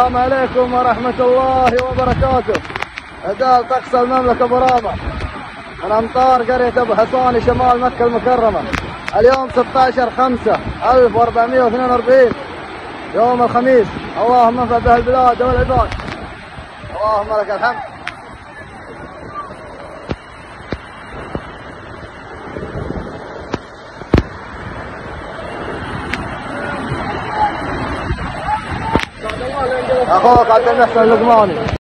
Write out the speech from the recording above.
السلام عليكم ورحمة الله وبركاته. أداء طقس المملكة برامة من أمطار قرية أبو حصان شمال مكة المكرمة. اليوم 16/5/1442 يوم الخميس. اللهم انفع به البلاد والعباد. اللهم لك الحمد. أخوك عبد المحسن اللقماني.